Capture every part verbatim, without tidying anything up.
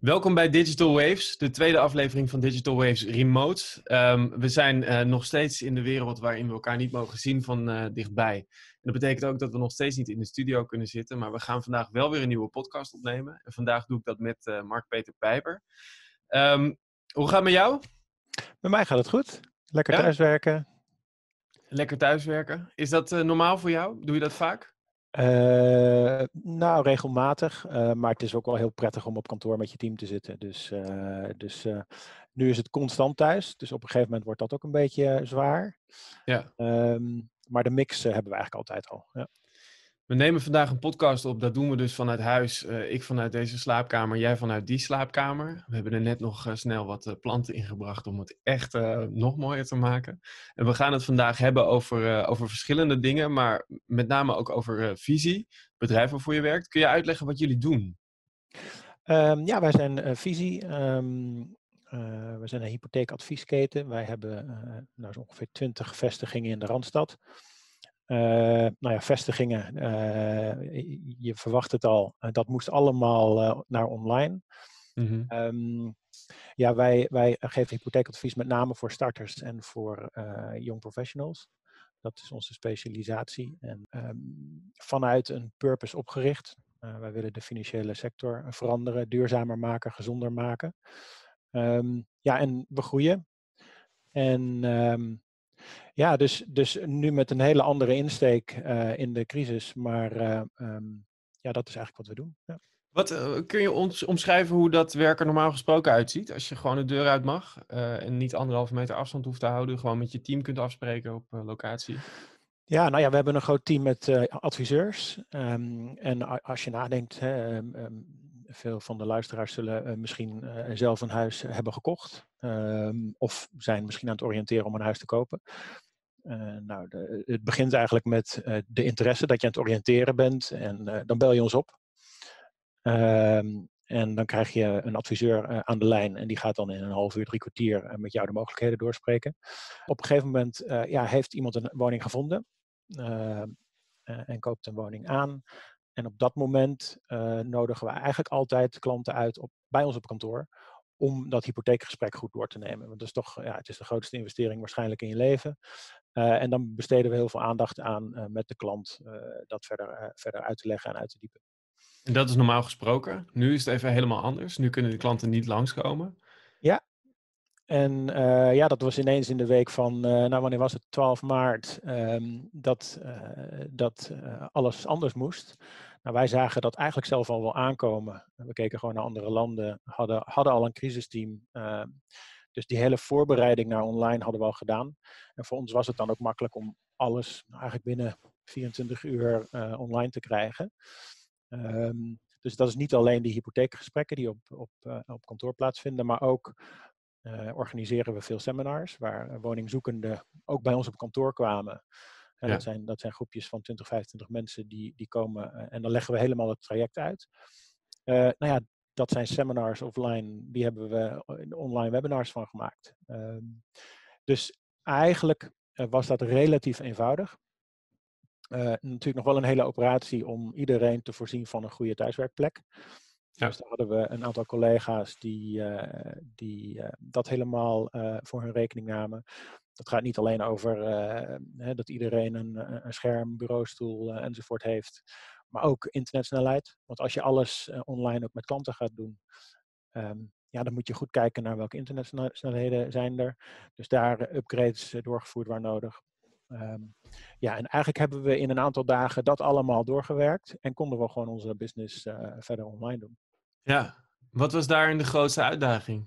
Welkom bij Digital Waves, de tweede aflevering van Digital Waves Remote. Um, we zijn uh, nog steeds in de wereld waarin we elkaar niet mogen zien van uh, dichtbij. En dat betekent ook dat we nog steeds niet in de studio kunnen zitten, maar we gaan vandaag wel weer een nieuwe podcast opnemen. En vandaag doe ik dat met uh, Mark-Peter Pijper. Um, hoe gaat het met jou? Bij mij gaat het goed. Lekker Ja? thuiswerken. Lekker thuiswerken. Is dat uh, normaal voor jou? Doe je dat vaak? Uh, nou, regelmatig. Uh, maar het is ook wel heel prettig om op kantoor met je team te zitten. Dus, uh, dus uh, nu is het constant thuis. Dus op een gegeven moment wordt dat ook een beetje uh, zwaar. Ja. Um, maar de mix uh, hebben we eigenlijk altijd al. Ja. We nemen vandaag een podcast op. Dat doen we dus vanuit huis. Uh, ik vanuit deze slaapkamer, jij vanuit die slaapkamer. We hebben er net nog uh, snel wat uh, planten ingebracht om het echt uh, nog mooier te maken. En we gaan het vandaag hebben over, uh, over verschillende dingen, maar met name ook over uh, Visie, bedrijf waarvoor je werkt. Kun je uitleggen wat jullie doen? Um, ja, wij zijn uh, Visie. Um, uh, we zijn een hypotheekadviesketen. Wij hebben uh, nou, zo ongeveer twintig vestigingen in de Randstad. Uh, nou ja, vestigingen, uh, je verwacht het al, uh, dat moest allemaal uh, naar online. Mm-hmm. Um, ja, wij, wij geven hypotheekadvies met name voor starters en voor uh, young professionals. Dat is onze specialisatie. En um, vanuit een purpose opgericht. Uh, wij willen de financiële sector veranderen, duurzamer maken, gezonder maken. Um, ja, en we groeien. En um, ja, dus, dus nu met een hele andere insteek uh, in de crisis. Maar uh, um, ja, dat is eigenlijk wat we doen. Ja. Wat, uh, kun je ons omschrijven hoe dat werk er normaal gesproken uitziet? Als je gewoon de deur uit mag uh, en niet anderhalve meter afstand hoeft te houden. Gewoon met je team kunt afspreken op uh, locatie. Ja, nou ja, we hebben een groot team met uh, adviseurs. Um, en als je nadenkt, hè, um, veel van de luisteraars zullen uh, misschien uh, zelf een huis hebben gekocht. Um, of zijn misschien aan het oriënteren om een huis te kopen. Uh, nou, de, het begint eigenlijk met uh, de interesse dat je aan het oriënteren bent. En uh, dan bel je ons op. Um, en dan krijg je een adviseur uh, aan de lijn. En die gaat dan in een half uur, drie kwartier uh, met jou de mogelijkheden doorspreken. Op een gegeven moment uh, ja, heeft iemand een woning gevonden. Uh, uh, en koopt een woning aan. En op dat moment uh, nodigen we eigenlijk altijd klanten uit op, bij ons op kantoor om dat hypotheekgesprek goed door te nemen. Want dat is toch, ja, het is de grootste investering waarschijnlijk in je leven. Uh, en dan besteden we heel veel aandacht aan uh, met de klant uh, dat verder, uh, verder uit te leggen en uit te diepen. En dat is normaal gesproken. Nu is het even helemaal anders. Nu kunnen de klanten niet langskomen. Ja. En uh, ja, dat was ineens in de week van, uh, nou wanneer was het, twaalf maart, um, dat, uh, dat uh, alles anders moest. Nou, wij zagen dat eigenlijk zelf al wel aankomen. We keken gewoon naar andere landen, hadden, hadden al een crisisteam. Uh, dus die hele voorbereiding naar online hadden we al gedaan. En voor ons was het dan ook makkelijk om alles nou, eigenlijk binnen vierentwintig uur uh, online te krijgen. Um, dus dat is niet alleen die hypotheekgesprekken die op, op, uh, op kantoor plaatsvinden, maar ook Uh, organiseren we veel seminars waar uh, woningzoekenden ook bij ons op kantoor kwamen. Uh, ja. dat, zijn, dat zijn groepjes van twintig, vijfentwintig mensen die, die komen uh, en dan leggen we helemaal het traject uit. Uh, nou ja, dat zijn seminars offline, die hebben we online webinars van gemaakt. Uh, dus eigenlijk uh, was dat relatief eenvoudig. Uh, natuurlijk nog wel een hele operatie om iedereen te voorzien van een goede thuiswerkplek. Ja. Dus daar hadden we een aantal collega's die, uh, die uh, dat helemaal uh, voor hun rekening namen. Dat gaat niet alleen over uh, hè, dat iedereen een, een scherm, bureaustoel uh, enzovoort heeft. Maar ook internetsnelheid. Want als je alles uh, online ook met klanten gaat doen, um, ja, dan moet je goed kijken naar welke internetsnelheden zijn er. Dus daar uh, upgrades uh, doorgevoerd waar nodig. Um, ja, en eigenlijk hebben we in een aantal dagen dat allemaal doorgewerkt en konden we gewoon onze business uh, verder online doen. Ja, wat was daarin de grootste uitdaging?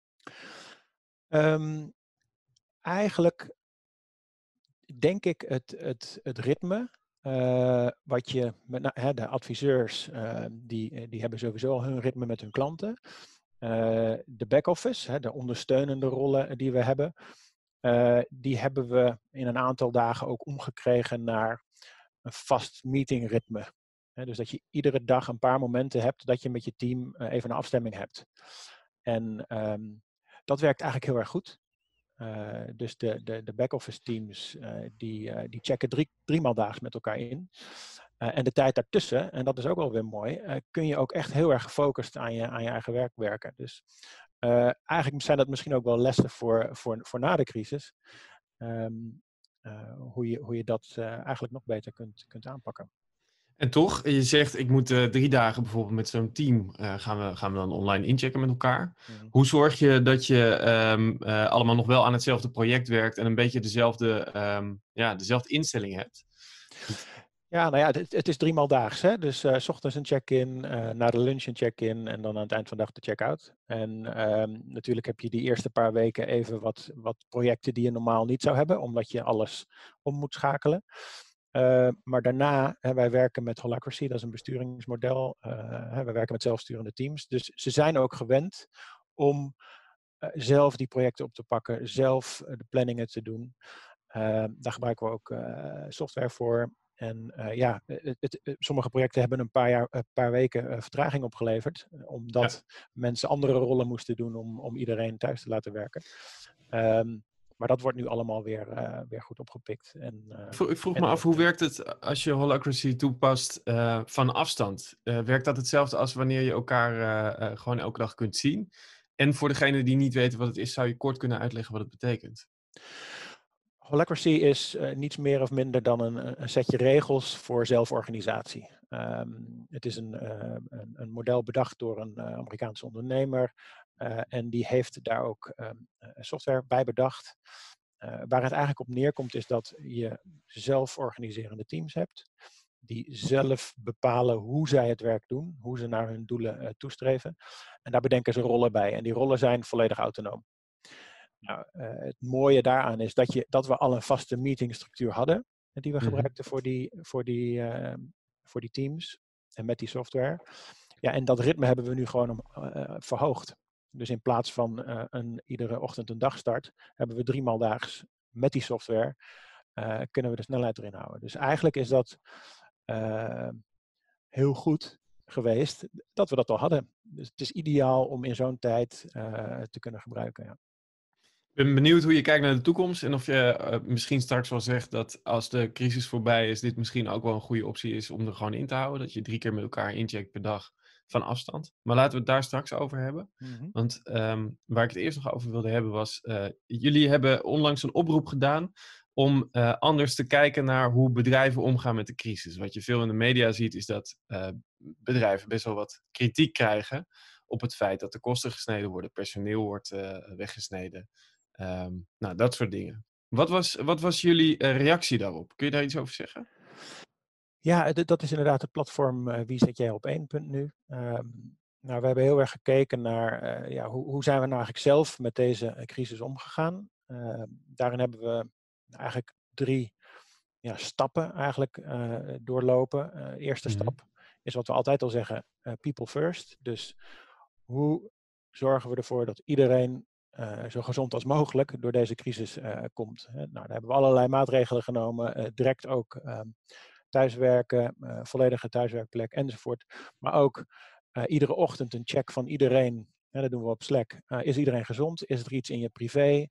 Um, eigenlijk denk ik het, het, het ritme. Uh, wat je met nou, hè, de adviseurs, uh, die, die hebben sowieso al hun ritme met hun klanten. Uh, de back-office, hè, de ondersteunende rollen die we hebben. Uh, die hebben we in een aantal dagen ook omgekregen naar een vast meetingritme. He, dus dat je iedere dag een paar momenten hebt dat je met je team uh, even een afstemming hebt. En um, dat werkt eigenlijk heel erg goed. Uh, dus de, de, de back-office teams uh, die, uh, die checken drie, driemaal daags met elkaar in. Uh, en de tijd daartussen, en dat is ook wel weer mooi, uh, kun je ook echt heel erg gefocust aan je, aan je eigen werk werken. Dus uh, eigenlijk zijn dat misschien ook wel lessen voor, voor, voor na de crisis. Um, uh, hoe, je, hoe je dat uh, eigenlijk nog beter kunt, kunt aanpakken. En toch, je zegt ik moet uh, drie dagen bijvoorbeeld met zo'n team uh, gaan, we, gaan we dan online inchecken met elkaar. Mm-hmm. Hoe zorg je dat je um, uh, allemaal nog wel aan hetzelfde project werkt en een beetje dezelfde, um, ja, dezelfde instelling hebt? Ja, nou ja, het, het is driemaal daags. Hè? Dus uh, 's ochtends een check-in, uh, na de lunch een check-in en dan aan het eind van de dag de check-out. En um, natuurlijk heb je die eerste paar weken even wat, wat projecten die je normaal niet zou hebben, omdat je alles om moet schakelen. Uh, maar daarna, hè, wij werken met Holacracy, dat is een besturingsmodel. Uh, hè, wij werken met zelfsturende teams. Dus ze zijn ook gewend om uh, zelf die projecten op te pakken, zelf uh, de planningen te doen. Uh, daar gebruiken we ook uh, software voor. En uh, ja, het, het, het, sommige projecten hebben een paar, jaar, een paar weken uh, vertraging opgeleverd. Uh, omdat ja. mensen andere rollen moesten doen om, om iedereen thuis te laten werken. Um, maar dat wordt nu allemaal weer, uh, weer goed opgepikt. En, uh, ik vroeg en me af, hoe werkt het als je Holacracy toepast uh, van afstand? Uh, werkt dat hetzelfde als wanneer je elkaar uh, uh, gewoon elke dag kunt zien? En voor degenen die niet weten wat het is, zou je kort kunnen uitleggen wat het betekent? Holacracy is uh, niets meer of minder dan een, een setje regels voor zelforganisatie. Um, het is een, uh, een, een model bedacht door een uh, Amerikaanse ondernemer uh, en die heeft daar ook um, software bij bedacht. Uh, waar het eigenlijk op neerkomt is dat je zelforganiserende teams hebt die zelf bepalen hoe zij het werk doen, hoe ze naar hun doelen uh, toestreven. En daar bedenken ze rollen bij en die rollen zijn volledig autonoom. Nou, uh, het mooie daaraan is dat, je, dat we al een vaste meetingstructuur hadden die we gebruikten voor die, voor die, uh, voor die teams en met die software. Ja, en dat ritme hebben we nu gewoon om, uh, verhoogd. Dus in plaats van uh, een, iedere ochtend een dagstart, hebben we driemaal daags met die software uh, kunnen we de snelheid erin houden. Dus eigenlijk is dat uh, heel goed geweest dat we dat al hadden. Dus het is ideaal om in zo'n tijd uh, te kunnen gebruiken. Ja. Ik ben benieuwd hoe je kijkt naar de toekomst en of je uh, misschien straks wel zegt dat als de crisis voorbij is, dit misschien ook wel een goede optie is om er gewoon in te houden. Dat je drie keer met elkaar incheckt per dag van afstand. Maar laten we het daar straks over hebben. Mm-hmm. Want um, waar ik het eerst nog over wilde hebben was, uh, jullie hebben onlangs een oproep gedaan om uh, anders te kijken naar hoe bedrijven omgaan met de crisis. Wat je veel in de media ziet is dat uh, bedrijven best wel wat kritiek krijgen op het feit dat de kosten gesneden worden, personeel wordt uh, weggesneden. Um, nou, dat soort dingen. Wat was, wat was jullie uh, reactie daarop? Kun je daar iets over zeggen? Ja, d- dat is inderdaad het platform uh, Wie zet jij op één punt nu. Um, nou, we hebben heel erg gekeken naar uh, ja, hoe, hoe zijn we nou eigenlijk zelf met deze uh, crisis omgegaan. Uh, daarin hebben we eigenlijk drie ja, stappen eigenlijk uh, doorlopen. Uh, eerste mm-hmm. stap is wat we altijd al zeggen, uh, people first. Dus hoe zorgen we ervoor dat iedereen uh, zo gezond als mogelijk door deze crisis uh, komt. Nou, daar hebben we allerlei maatregelen genomen. Uh, direct ook uh, thuiswerken, uh, volledige thuiswerkplek enzovoort. Maar ook uh, iedere ochtend een check van iedereen. Ja, dat doen we op Slack. Uh, is iedereen gezond? Is er iets in je privé?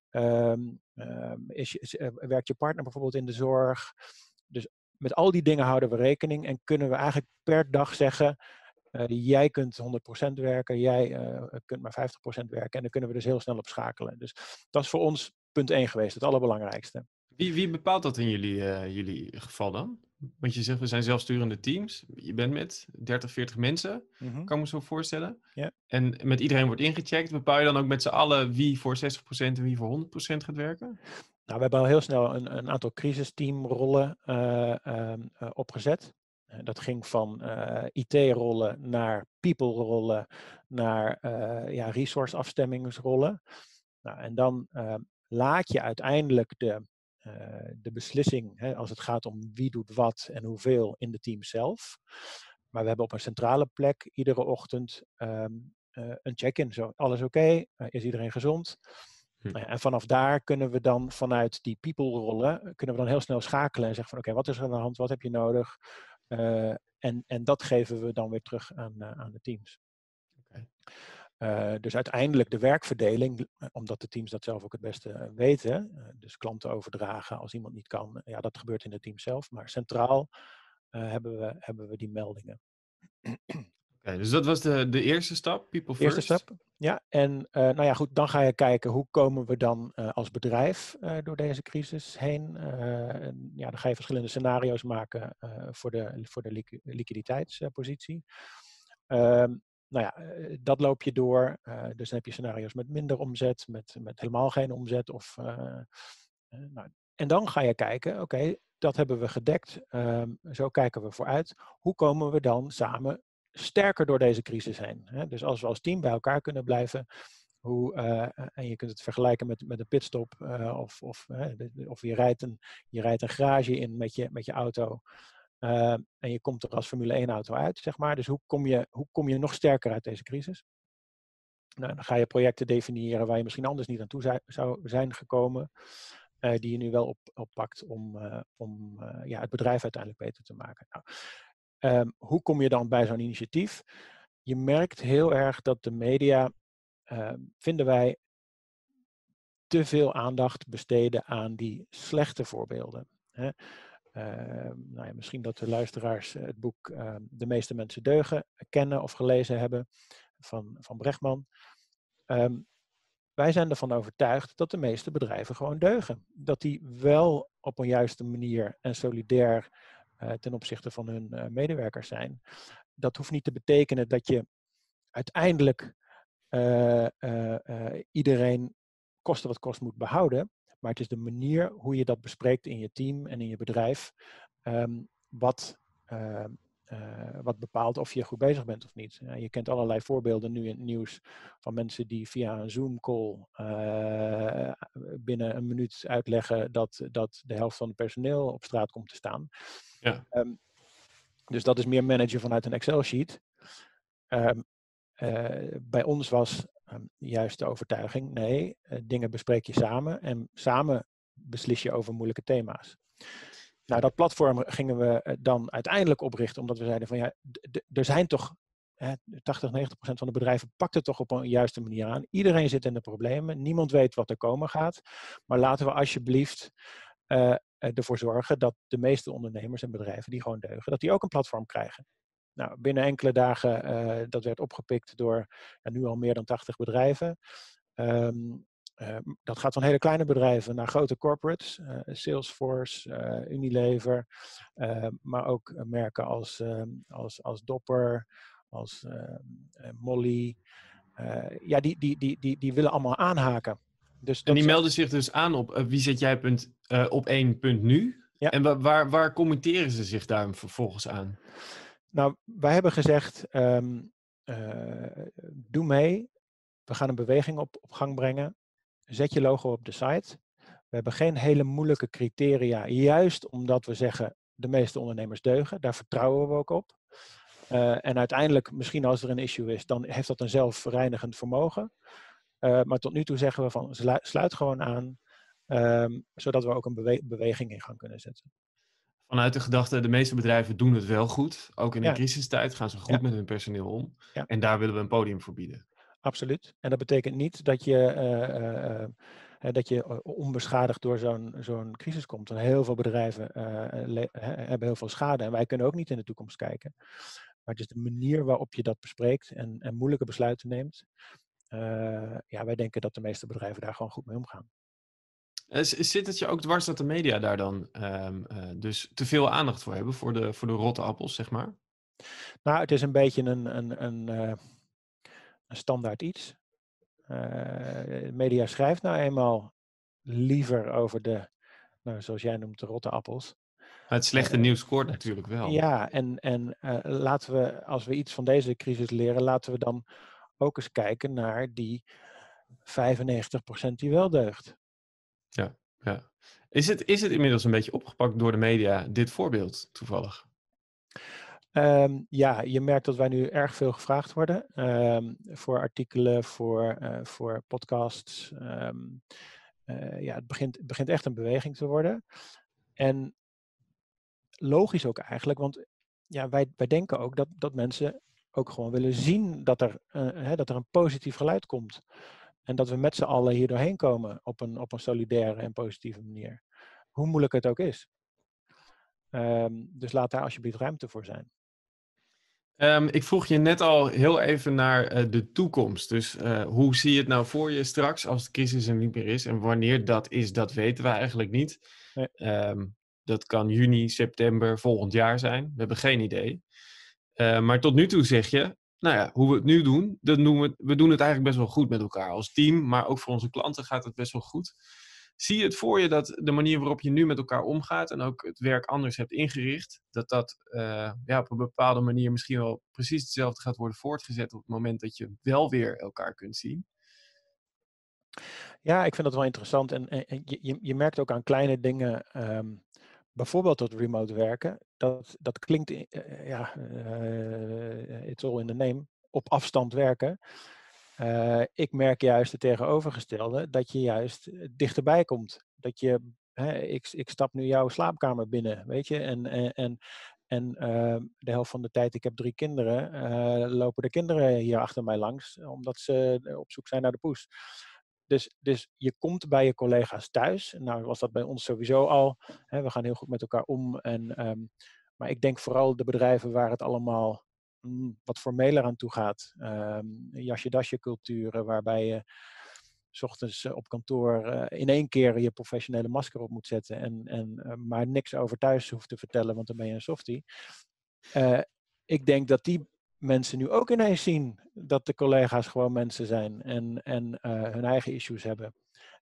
Um, um, is, is, uh, werkt je partner bijvoorbeeld in de zorg? Dus met al die dingen houden we rekening en kunnen we eigenlijk per dag zeggen, uh, jij kunt honderd procent werken, jij uh, kunt maar vijftig procent werken en dan kunnen we dus heel snel op schakelen. Dus dat is voor ons punt één geweest, het allerbelangrijkste. Wie, wie bepaalt dat in jullie, uh, jullie geval dan? Want je zegt, we zijn zelfsturende teams. Je bent met dertig, veertig mensen, mm-hmm. kan ik me zo voorstellen. Yeah. En met iedereen wordt ingecheckt. Bepaal je dan ook met z'n allen wie voor zestig procent en wie voor honderd procent gaat werken? Nou, we hebben al heel snel een, een aantal crisisteamrollen uh, uh, uh, opgezet. Uh, dat ging van uh, I T-rollen naar people-rollen, naar uh, ja, resource-afstemmingsrollen. Nou, en dan uh, laat je uiteindelijk de, uh, de beslissing, hè, als het gaat om wie doet wat en hoeveel, in de team zelf. Maar we hebben op een centrale plek iedere ochtend um, uh, een check-in. Zo, alles oké? Okay? Uh, is iedereen gezond? Hm. Nou ja, en vanaf daar kunnen we dan vanuit die people-rollen, kunnen we dan heel snel schakelen en zeggen van oké, okay, wat is er aan de hand? Wat heb je nodig? Uh, en, en dat geven we dan weer terug aan, uh, aan de teams. Okay. Uh, dus uiteindelijk de werkverdeling, omdat de teams dat zelf ook het beste weten, uh, dus klanten overdragen als iemand niet kan, ja, dat gebeurt in het team zelf, maar centraal uh, hebben, we, hebben we die meldingen. Okay, dus dat was de, de eerste stap, people Eerste first. stap, ja. En uh, nou ja, goed, dan ga je kijken hoe komen we dan uh, als bedrijf uh, door deze crisis heen. Uh, en, ja, dan ga je verschillende scenario's maken uh, voor de, voor de liqu- liquiditeitspositie. Uh, nou ja, uh, dat loop je door. Uh, dus dan heb je scenario's met minder omzet, met, met helemaal geen omzet. Of, uh, uh, nou, en dan ga je kijken, oké, okay, dat hebben we gedekt. Uh, zo kijken we vooruit. Hoe komen we dan samen sterker door deze crisis heen? Hè? Dus als we als team bij elkaar kunnen blijven, hoe, uh, en je kunt het vergelijken met, met een pitstop, uh, of, of, uh, de, of je, rijdt een, je rijdt een garage in met je, met je auto, uh, en je komt er als Formule één auto uit, zeg maar. Dus hoe kom je, hoe kom je nog sterker uit deze crisis? Nou, dan ga je projecten definiëren waar je misschien anders niet aan toe zou, zou zijn gekomen, uh, die je nu wel op, oppakt om, uh, om uh, ja, het bedrijf uiteindelijk beter te maken. Nou, Um, hoe kom je dan bij zo'n initiatief? Je merkt heel erg dat de media, uh, vinden wij, te veel aandacht besteden aan die slechte voorbeelden. Hè? Uh, nou ja, misschien dat de luisteraars het boek uh, De meeste mensen deugen kennen of gelezen hebben van, van Brechtman. Um, wij zijn ervan overtuigd dat de meeste bedrijven gewoon deugen. Dat die wel op een juiste manier en solidair uh, ten opzichte van hun uh, medewerkers zijn. Dat hoeft niet te betekenen dat je uiteindelijk uh, uh, uh, iedereen koste wat kost moet behouden. Maar het is de manier hoe je dat bespreekt in je team en in je bedrijf. Um, wat, uh, uh, wat bepaalt of je goed bezig bent of niet. Uh, je kent allerlei voorbeelden nu in het nieuws van mensen die via een Zoom-call uh, binnen een minuut uitleggen dat, dat de helft van het personeel op straat komt te staan. Ja. Um, dus dat is meer managen vanuit een Excel-sheet. Um, uh, bij ons was um, juist de overtuiging, nee, uh, dingen bespreek je samen en samen beslis je over moeilijke thema's. Nou, dat platform gingen we dan uiteindelijk oprichten, omdat we zeiden van ja, er zijn toch, hè, tachtig, negentig procent van de bedrijven pakt het toch op een juiste manier aan. Iedereen zit in de problemen, niemand weet wat er komen gaat. Maar laten we alsjeblieft uh, ervoor zorgen dat de meeste ondernemers en bedrijven die gewoon deugen, dat die ook een platform krijgen. Nou, binnen enkele dagen, uh, dat werd opgepikt door ja, nu al meer dan tachtig bedrijven. Um, Uh, dat gaat van hele kleine bedrijven naar grote corporates, uh, Salesforce, uh, Unilever, uh, maar ook uh, merken als, uh, als, als Dopper, als uh, uh, Molly. Uh, ja, die, die, die, die, die willen allemaal aanhaken. Dus en dat die echt... melden zich dus aan op uh, wie zet jij punt, uh, op één punt nu? Ja. En wa waar, waar committeren ze zich daar vervolgens aan? Nou, wij hebben gezegd, um, uh, doe mee. We gaan een beweging op, op gang brengen. Zet je logo op de site. We hebben geen hele moeilijke criteria, juist omdat we zeggen de meeste ondernemers deugen. Daar vertrouwen we ook op. Uh, en uiteindelijk, misschien als er een issue is, dan heeft dat een zelfreinigend vermogen. Uh, maar tot nu toe zeggen we van sluit gewoon aan, um, zodat we ook een bewe beweging in gang kunnen zetten. Vanuit de gedachte, de meeste bedrijven doen het wel goed. Ook in een ja. crisistijd gaan ze goed ja. met hun personeel om. Ja. En daar willen we een podium voor bieden. Absoluut. En dat betekent niet dat je, uh, uh, uh, dat je onbeschadigd door zo'n zo'n crisis komt. Want heel veel bedrijven uh, hebben heel veel schade en wij kunnen ook niet in de toekomst kijken. Maar het is de manier waarop je dat bespreekt en, en moeilijke besluiten neemt. Uh, ja, wij denken dat de meeste bedrijven daar gewoon goed mee omgaan. Zit het je ook dwars dat de media daar dan um, uh, dus te veel aandacht voor hebben, voor de, voor de rotte appels, zeg maar? Nou, het is een beetje een, een, een, uh, een standaard iets. Uh, de media schrijft nou eenmaal liever over de, nou, zoals jij noemt, de rotte appels. Het slechte uh, nieuws scoort natuurlijk wel. Ja, en, en uh, laten we, als we iets van deze crisis leren, laten we dan ook eens kijken naar die vijfennegentig procent die wel deugt. Ja, ja. Is het, is het inmiddels een beetje opgepakt door de media, dit voorbeeld toevallig? Um, ja, je merkt dat wij nu erg veel gevraagd worden um, voor artikelen, voor, uh, voor podcasts. Um, uh, ja, het begint, het begint echt een beweging te worden. En logisch ook eigenlijk, want ja, wij, wij denken ook dat, dat mensen ook gewoon willen zien dat er, uh, hè, dat er een positief geluid komt. En dat we met z'n allen hier doorheen komen op een, op een solidaire en positieve manier. Hoe moeilijk het ook is. Um, dus laat daar alsjeblieft ruimte voor zijn. Um, ik vroeg je net al heel even naar uh, de toekomst. Dus uh, hoe zie je het nou voor je straks als de crisis er niet meer is? En wanneer dat is, dat weten we eigenlijk niet. Nee. Um, dat kan juni, september, volgend jaar zijn. We hebben geen idee. Uh, maar tot nu toe zeg je, nou ja, hoe we het nu doen, dat doen we, we doen het eigenlijk best wel goed met elkaar als team. Maar ook voor onze klanten gaat het best wel goed. Zie je het voor je dat de manier waarop je nu met elkaar omgaat en ook het werk anders hebt ingericht, dat dat uh, ja, op een bepaalde manier misschien wel precies hetzelfde gaat worden voortgezet op het moment dat je wel weer elkaar kunt zien? Ja, ik vind dat wel interessant. En, en, en je, je merkt ook aan kleine dingen, um, bijvoorbeeld dat remote werken, dat, dat klinkt, uh, ja, uh, it's all in the name, op afstand werken. Uh, ik merk juist het tegenovergestelde, dat je juist dichterbij komt. Dat je, hè, ik, ik stap nu jouw slaapkamer binnen, weet je, en, en, en, en uh, de helft van de tijd, ik heb drie kinderen, uh, lopen de kinderen hier achter mij langs, omdat ze op zoek zijn naar de poes. Dus, dus je komt bij je collega's thuis. Nou was dat bij ons sowieso al. Hè, we gaan heel goed met elkaar om. En, um, maar ik denk vooral de bedrijven waar het allemaal mm, wat formeler aan toe gaat. Um, jasje-dasje culturen waarbij je 's ochtends op kantoor uh, in één keer je professionele masker op moet zetten. En, en, uh, maar niks over thuis hoeft te vertellen, want dan ben je een softie. Uh, ik denk dat die mensen nu ook ineens zien dat de collega's gewoon mensen zijn en, en uh, hun eigen issues hebben.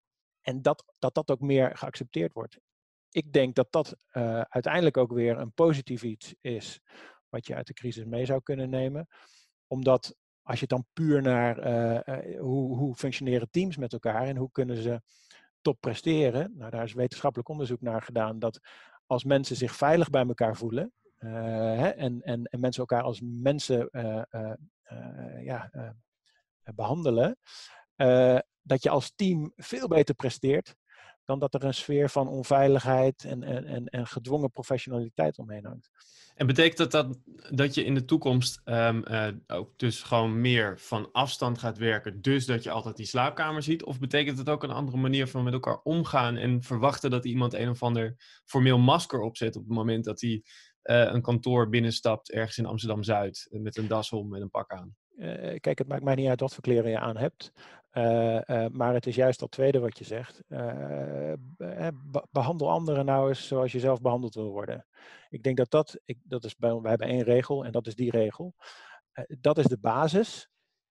En dat, dat dat ook meer geaccepteerd wordt. Ik denk dat dat uh, uiteindelijk ook weer een positief iets is wat je uit de crisis mee zou kunnen nemen. Omdat als je dan puur naar uh, uh, hoe, hoe functioneren teams met elkaar en hoe kunnen ze top presteren. Nou, daar is wetenschappelijk onderzoek naar gedaan dat als mensen zich veilig bij elkaar voelen, Uh, hè, en, en, en mensen elkaar als mensen uh, uh, uh, ja, uh, behandelen, uh, dat je als team veel beter presteert dan dat er een sfeer van onveiligheid en, en, en, en gedwongen professionaliteit omheen hangt. En betekent dat dat, dat je in de toekomst um, uh, ook dus gewoon meer van afstand gaat werken, dus dat je altijd die slaapkamer ziet? Of betekent het ook een andere manier van met elkaar omgaan en verwachten dat iemand een of ander formeel masker opzet op het moment dat hij uh, een kantoor binnenstapt ergens in Amsterdam-Zuid met een das om en een pak aan? Uh, kijk, het maakt mij niet uit wat voor kleren je aan hebt. Uh, uh, maar het is juist dat tweede wat je zegt. Uh, be- behandel anderen nou eens zoals je zelf behandeld wil worden. Ik denk dat dat, ik, dat is bij, wij hebben één regel en dat is die regel. Uh, dat is de basis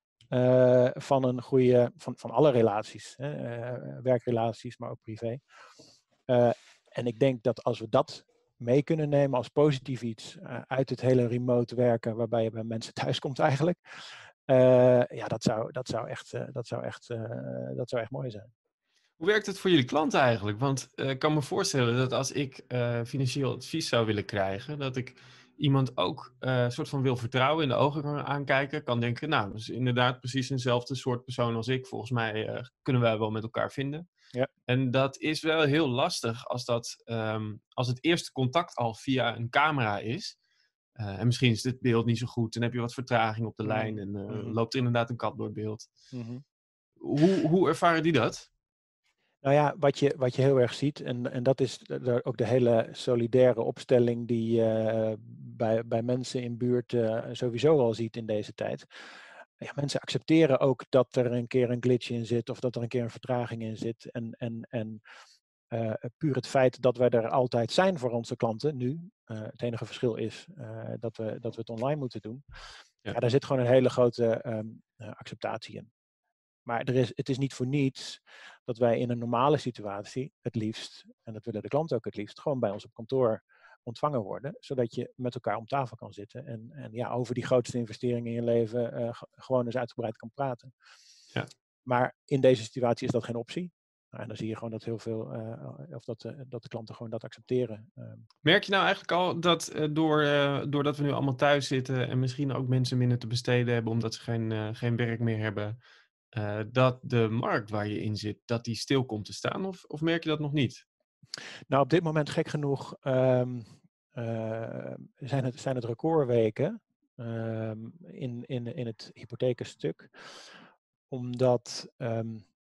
uh, van een goede, van, van alle relaties. Hè? Uh, werkrelaties, maar ook privé. Uh, en ik denk dat als we dat mee kunnen nemen als positief iets uh, uit het hele remote werken, waarbij je bij mensen thuis komt eigenlijk. Uh, ja, dat zou, dat zou echt, uh, dat zou echt, uh, dat zou echt mooi zijn. Hoe werkt het voor jullie klanten eigenlijk? Want uh, ik kan me voorstellen dat als ik uh, financieel advies zou willen krijgen, dat ik iemand ook een uh, soort van wil vertrouwen, in de ogen kan aankijken, kan denken, nou, dat is inderdaad precies eenzelfde soort persoon als ik. Volgens mij uh, kunnen wij wel met elkaar vinden. Ja. En dat is wel heel lastig als, dat, um, als het eerste contact al via een camera is. Uh, en misschien is dit beeld niet zo goed, dan heb je wat vertraging op de Mm-hmm. lijn en uh, Mm-hmm. loopt er inderdaad een kat door het beeld. Mm-hmm. Hoe, hoe ervaren die dat? Nou ja, wat je, wat je heel erg ziet, en, en dat is de, ook de hele solidaire opstelling die je uh, bij, bij mensen in buurt uh, sowieso al ziet in deze tijd. Ja, mensen accepteren ook dat er een keer een glitch in zit of dat er een keer een vertraging in zit. En, en, en uh, puur het feit dat wij er altijd zijn voor onze klanten nu, uh, het enige verschil is uh, dat, we, dat we het online moeten doen. Ja, ja daar zit gewoon een hele grote um, uh, acceptatie in. Maar er is, het is niet voor niets dat wij in een normale situatie het liefst, en dat willen de klanten ook het liefst, gewoon bij ons op kantoor ontvangen worden. Zodat je met elkaar om tafel kan zitten en, en ja, over die grootste investeringen in je leven uh, g- gewoon eens uitgebreid kan praten. Ja. Maar in deze situatie is dat geen optie. Nou, en dan zie je gewoon dat heel veel, uh, of dat, uh, dat de klanten gewoon dat accepteren. Uh, Merk je nou eigenlijk al dat uh, door, uh, doordat we nu allemaal thuis zitten en misschien ook mensen minder te besteden hebben omdat ze geen, uh, geen werk meer hebben, uh, dat de markt waar je in zit, dat die stil komt te staan? Of, of merk je dat nog niet? Nou, op dit moment gek genoeg um, uh, zijn, het, zijn het recordweken um, in, in, in het hypothekenstuk. Omdat um,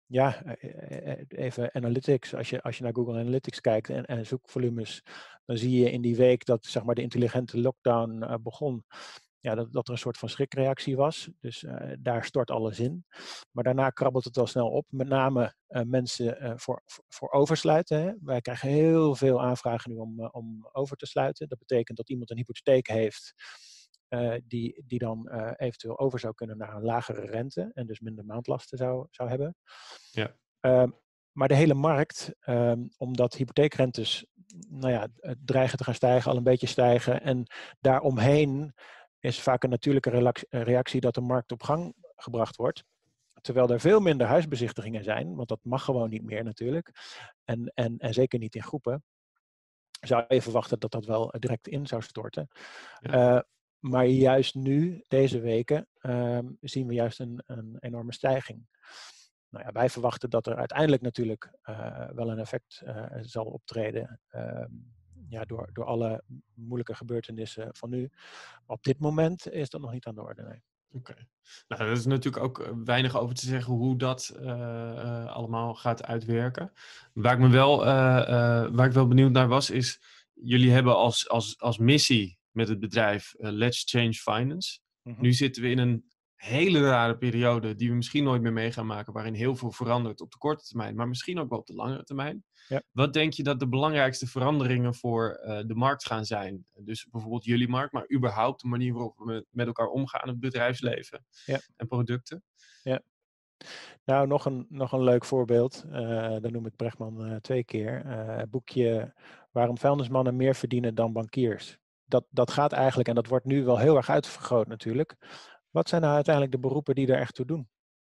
Ja, eh, eh, even analytics. Als je, als je naar Google Analytics kijkt en, en zoekvolumes, dan zie je in die week dat zeg maar, de intelligente lockdown uh, begon, ja, dat, dat er een soort van schrikreactie was. Dus uh, daar stort alles in. Maar daarna krabbelt het wel snel op. Met name uh, mensen uh, voor, voor, voor oversluiten. Hè. Wij krijgen heel veel aanvragen nu om, uh, om over te sluiten. Dat betekent dat iemand een hypotheek heeft uh, die, die dan uh, eventueel over zou kunnen naar een lagere rente en dus minder maandlasten zou, zou hebben. Ja. Uh, maar de hele markt, um, omdat hypotheekrentes nou ja, dreigen te gaan stijgen, al een beetje stijgen. En daaromheen is vaak een natuurlijke reactie dat de markt op gang gebracht wordt. Terwijl er veel minder huisbezichtigingen zijn, want dat mag gewoon niet meer natuurlijk. En, en, en zeker niet in groepen. Zou je verwachten dat dat wel direct in zou storten. Ja. Uh, maar juist nu, deze weken, uh, zien we juist een, een enorme stijging. Nou ja, wij verwachten dat er uiteindelijk natuurlijk uh, wel een effect uh, zal optreden uh, ja, door, door alle moeilijke gebeurtenissen van nu. Maar op dit moment is dat nog niet aan de orde. Nee. Oké. Okay. Nou, er is natuurlijk ook weinig over te zeggen hoe dat uh, uh, allemaal gaat uitwerken. Waar ik me wel, uh, uh, waar ik wel benieuwd naar was, is jullie hebben als, als, als missie met het bedrijf uh, Let's Change Finance. Mm-hmm. Nu zitten we in een hele rare periode die we misschien nooit meer mee gaan maken, waarin heel veel verandert op de korte termijn, maar misschien ook wel op de langere termijn. Ja. Wat denk je dat de belangrijkste veranderingen voor uh, de markt gaan zijn? Dus bijvoorbeeld jullie markt, maar überhaupt de manier waarop we met elkaar omgaan in het bedrijfsleven ja. en producten? Ja. Nou, nog een, nog een leuk voorbeeld. Uh, dat noem ik Brechtman uh, twee keer. Uh, het boekje Waarom vuilnismannen meer verdienen dan bankiers. Dat, dat gaat eigenlijk, en dat wordt nu wel heel erg uitvergroot natuurlijk. Wat zijn nou uiteindelijk de beroepen die er echt toe doen?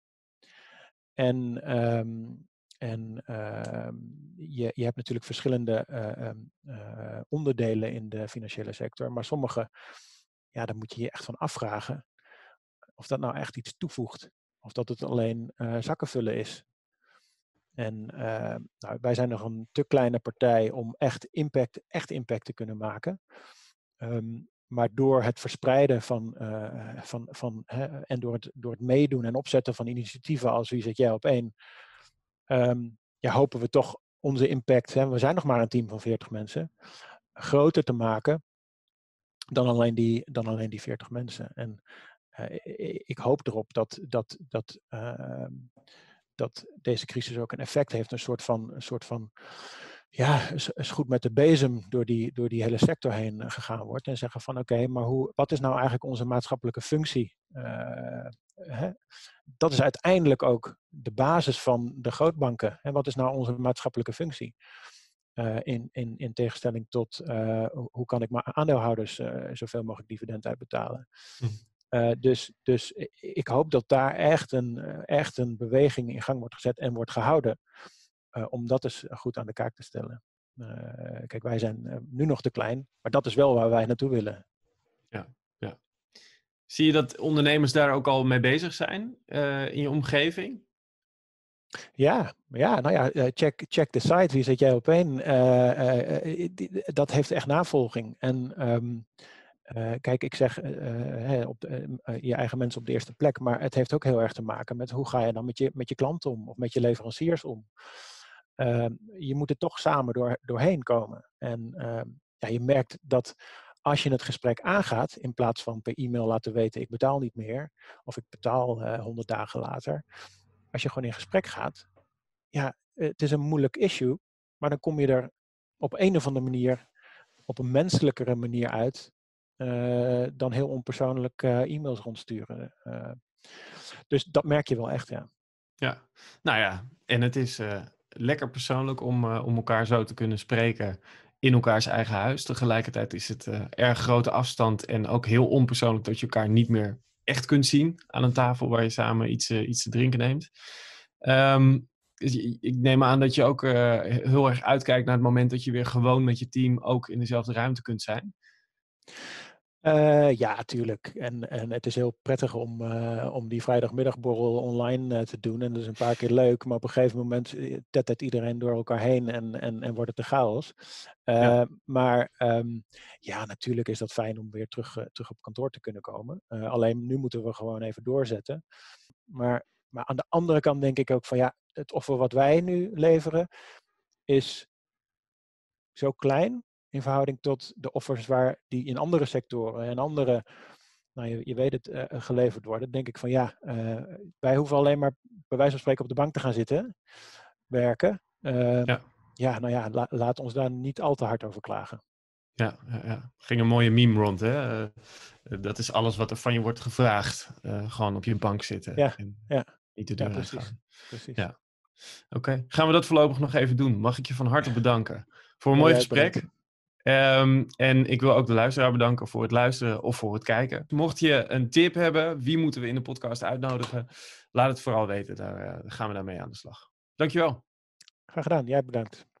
En, um, en uh, je, je hebt natuurlijk verschillende uh, uh, onderdelen in de financiële sector. Maar sommige, ja, daar moet je je echt van afvragen of dat nou echt iets toevoegt. Of dat het alleen uh, zakken vullen is. En uh, nou, wij zijn nog een te kleine partij om echt impact, echt impact te kunnen maken. Um, maar door het verspreiden van, uh, van, van hè, en door het, door het meedoen en opzetten van initiatieven als Wie zet jij op één, um, ja, hopen we toch onze impact, hè, we zijn nog maar een team van veertig mensen, groter te maken dan alleen die, dan alleen die veertig mensen. En uh, ik hoop erop dat, dat, dat, uh, dat deze crisis ook een effect heeft, een soort van, een soort van ja, is goed met de bezem door die, door die hele sector heen gegaan wordt en zeggen van oké, okay, maar hoe, wat is nou eigenlijk onze maatschappelijke functie? Uh, hè? Dat is uiteindelijk ook de basis van de grootbanken. En wat is nou onze maatschappelijke functie? Uh, in, in, in tegenstelling tot uh, hoe kan ik mijn aandeelhouders uh, zoveel mogelijk dividend uitbetalen. Hm. Uh, dus, dus ik hoop dat daar echt een, echt een beweging in gang wordt gezet en wordt gehouden. Uh, om dat eens goed aan de kaak te stellen. Uh, kijk, wij zijn uh, nu nog te klein, maar dat is wel waar wij naartoe willen. Ja, ja. Zie je dat ondernemers daar ook al mee bezig zijn uh, in je omgeving? Ja, ja, nou ja, check, check de site, Wie zet jij op één? Uh, uh, die, dat heeft echt navolging. En um, uh, kijk, ik zeg uh, op de, uh, je eigen mensen op de eerste plek, maar het heeft ook heel erg te maken met hoe ga je dan met je, met je klanten om of met je leveranciers om. Uh, je moet er toch samen door, doorheen komen. En uh, ja, je merkt dat als je het gesprek aangaat, in plaats van per e-mail laten weten ik betaal niet meer, of ik betaal uh, honderd dagen later, als je gewoon in gesprek gaat, ja, het is een moeilijk issue, maar dan kom je er op een of andere manier, op een menselijkere manier uit, uh, dan heel onpersoonlijk uh, e-mails rondsturen. Uh, dus dat merk je wel echt, ja. Ja, nou ja, en het is uh, lekker persoonlijk om, uh, om elkaar zo te kunnen spreken in elkaars eigen huis. Tegelijkertijd is het uh, erg grote afstand en ook heel onpersoonlijk dat je elkaar niet meer echt kunt zien aan een tafel waar je samen iets, uh, iets te drinken neemt. Um, dus ik neem aan dat je ook uh, heel erg uitkijkt naar het moment dat je weer gewoon met je team ook in dezelfde ruimte kunt zijn. Uh, ja, tuurlijk. En, en het is heel prettig om, uh, om die vrijdagmiddagborrel online uh, te doen. En dat is een paar keer leuk, maar op een gegeven moment tettert iedereen door elkaar heen en, en, en wordt het een chaos. Uh, ja. Maar um, ja, natuurlijk is dat fijn om weer terug, uh, terug op kantoor te kunnen komen. Uh, alleen nu moeten we gewoon even doorzetten. Maar Maar aan de andere kant denk ik ook van ja, het offer wat wij nu leveren is zo klein in verhouding tot de offers waar die in andere sectoren en andere, nou je, je weet het, uh, geleverd worden. Denk ik van ja, uh, wij hoeven alleen maar bij wijze van spreken op de bank te gaan zitten, werken. Uh, Ja. ja, nou ja, la, laat ons daar niet al te hard over klagen. Ja, ja, ja. Ging een mooie meme rond, hè? Uh, dat is alles wat er van je wordt gevraagd. Uh, gewoon op je bank zitten ja, en ja. niet de deur ja, precies, uitgaan. precies. Ja. Oké, okay. Gaan we dat voorlopig nog even doen. Mag ik je van harte bedanken voor een ja, mooi ja, gesprek. Um, en ik wil ook de luisteraar bedanken voor het luisteren of voor het kijken. Mocht je een tip hebben, wie moeten we in de podcast uitnodigen? Laat het vooral weten, daar uh, gaan we daarmee aan de slag. Dankjewel. Graag gedaan, jij bedankt.